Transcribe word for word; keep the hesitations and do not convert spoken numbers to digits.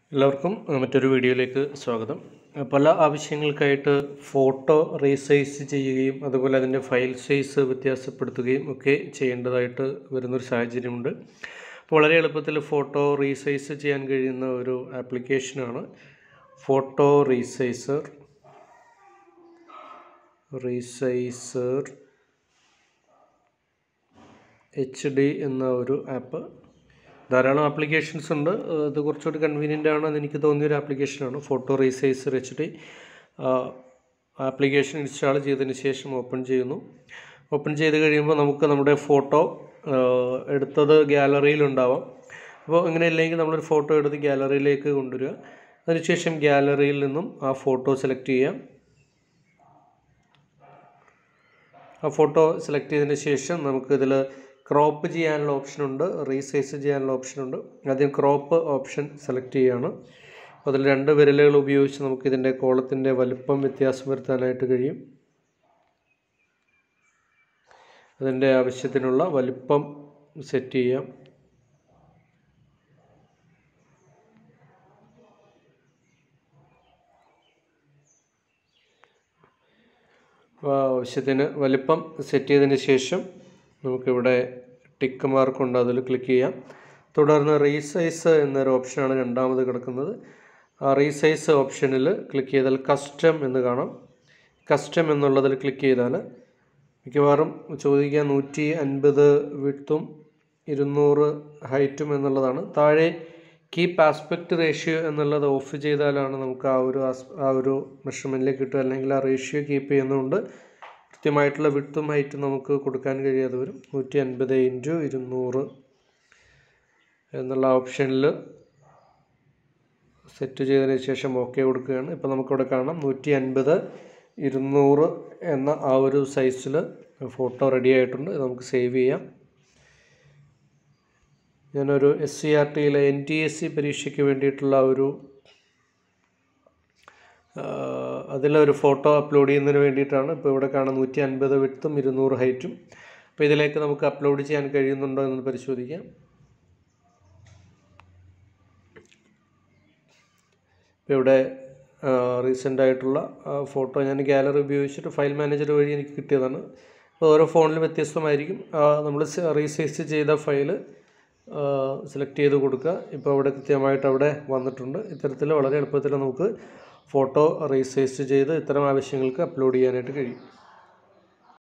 എല്ലാവർക്കും മറ്റൊരു വീഡിയോയിലേക്ക് സ്വാഗതം. പല ആവശ്യങ്ങൾക്കായിട്ട് ഫോട്ടോ റീസൈസ് ചെയ്യുകയും അതുപോലെ അതിൻ്റെ ഫയൽ സൈസ് വ്യത്യാസപ്പെടുത്തുകയും ഒക്കെ ചെയ്യേണ്ടതായിട്ട് വരുന്നൊരു സാഹചര്യമുണ്ട്. അപ്പോൾ വളരെ എളുപ്പത്തിൽ ഫോട്ടോ റീസൈസ് ചെയ്യാൻ കഴിയുന്ന ഒരു ആപ്ലിക്കേഷനാണ് photo resizer resizer H D എന്ന ഒരു ആപ്പ്. ധാരാളം ആപ്ലിക്കേഷൻസ് ഉണ്ട്. ഇത് കുറച്ചുകൂടി കൺവീനിയൻ്റ് ആണെന്ന് എനിക്ക് തോന്നിയൊരു ആപ്ലിക്കേഷനാണ് photo resizer H D. Application install ചെയ്തതിന് ശേഷം ഓപ്പൺ ചെയ്യുന്നു. ഓപ്പൺ ചെയ്ത് കഴിയുമ്പോൾ നമുക്ക് നമ്മുടെ ഫോട്ടോ എടുത്തത് ഗ്യാലറിയിലുണ്ടാവാം. അപ്പോൾ അങ്ങനെ ഇല്ലെങ്കിൽ നമ്മളൊരു ഫോട്ടോ എടുത്ത് ഗ്യാലറിയിലേക്ക് കൊണ്ടുവരിക. അതിനുശേഷം ഗ്യാലറിയിൽ നിന്നും ആ ഫോട്ടോ സെലക്ട് ചെയ്യാം. ആ ഫോട്ടോ സെലക്ട് ചെയ്തതിന് ശേഷം നമുക്കിതിൽ ക്രോപ്പ് ചെയ്യാനുള്ള ഓപ്ഷനുണ്ട്, റീസൈസ് ചെയ്യാനുള്ള ഓപ്ഷനുണ്ട്. ആദ്യം ക്രോപ്പ് ഓപ്ഷൻ സെലക്ട് ചെയ്യുകയാണ്. അതിൽ രണ്ട് വിരലുകൾ ഉപയോഗിച്ച് നമുക്കിതിൻ്റെ കോളത്തിൻ്റെ വലുപ്പം വ്യത്യാസം വരുത്താനായിട്ട് കഴിയും. അതിൻ്റെ ആവശ്യത്തിനുള്ള വലുപ്പം സെറ്റ് ചെയ്യാം. ആവശ്യത്തിന് വലിപ്പം സെറ്റ് ചെയ്തതിന് ശേഷം നമുക്കിവിടെ ടിക്ക് മാർക്കുണ്ട്, അതിൽ ക്ലിക്ക് ചെയ്യാം. തുടർന്ന് റീസൈസ് എന്നൊരു ഓപ്ഷനാണ് രണ്ടാമത് കിടക്കുന്നത്. ആ റീസൈസ് ഓപ്ഷനിൽ ക്ലിക്ക് ചെയ്താൽ കസ്റ്റം എന്ന് കാണാം. കസ്റ്റം എന്നുള്ളതിൽ ക്ലിക്ക് ചെയ്താൽ മിക്കവാറും ചോദിക്കുക നൂറ്റി അൻപത് വിഡ്ത്തും ഇരുന്നൂറ് ഹൈറ്റും എന്നുള്ളതാണ്. താഴെ കീപ്പ് ആസ്പെക്റ്റ് റേഷ്യോ എന്നുള്ളത് ഓഫ് ചെയ്താലാണ് നമുക്ക് ആ ഒരു ആ ഒരു മെഷർമെൻറ്റിലേക്ക് കിട്ടുക. അല്ലെങ്കിൽ ആ റേഷ്യോ കീപ്പ് ചെയ്യുന്നതുകൊണ്ട് കൃത്യമായിട്ടുള്ള വിഡ്ത്തും ഹൈറ്റും നമുക്ക് കൊടുക്കാൻ കഴിയാതെ വരും. നൂറ്റി അൻപത് ഇൻറ്റു ഇരുന്നൂറ് എന്നുള്ള ഓപ്ഷനിൽ സെറ്റ് ചെയ്തതിന് ശേഷം ഓക്കെ കൊടുക്കുകയാണ്. ഇപ്പോൾ നമുക്കിവിടെ കാണാം നൂറ്റി അൻപത് ഇരുന്നൂറ് എന്ന ആ ഒരു സൈസിൽ ഫോട്ടോ റെഡി ആയിട്ടുണ്ട്. നമുക്ക് സേവ് ചെയ്യാം. ഞാനൊരു എസ് സി ആർ ടിയിലെ എൻ ടി എസ് സി പരീക്ഷയ്ക്ക് വേണ്ടിയിട്ടുള്ള ഒരു അതിലൊരു ഫോട്ടോ അപ്ലോഡ് ചെയ്യുന്നതിന് വേണ്ടിയിട്ടാണ്. ഇപ്പോൾ ഇവിടെ കാണാം നൂറ്റി അൻപത് വിഡ്ത്തും ഇരുന്നൂറ് ഹൈറ്റും. അപ്പോൾ ഇതിലേക്ക് നമുക്ക് അപ്ലോഡ് ചെയ്യാൻ കഴിയുന്നുണ്ടോ എന്ന് പരിശോധിക്കാം. ഇപ്പോൾ ഇവിടെ റീസെൻ്റ് ആയിട്ടുള്ള ഫോട്ടോ ഞാൻ ഗാലറി ഉപയോഗിച്ചിട്ട് ഫയൽ മാനേജർ വഴി എനിക്ക് കിട്ടിയതാണ്. അപ്പോൾ ഓരോ ഫോണിലും വ്യത്യസ്തമായിരിക്കും. നമ്മൾ റീസൈസ് ചെയ്ത ഫയൽ സെലക്ട് ചെയ്ത് കൊടുക്കുക. ഇപ്പോൾ അവിടെ കൃത്യമായിട്ട് അവിടെ വന്നിട്ടുണ്ട്. ഇത്തരത്തിൽ വളരെ എളുപ്പത്തിൽ നമുക്ക് ഫോട്ടോ റീസൈസ് ചെയ്ത് ഇത്തരം ആവശ്യങ്ങൾക്ക് അപ്ലോഡ് ചെയ്യാനായിട്ട് കഴിയും.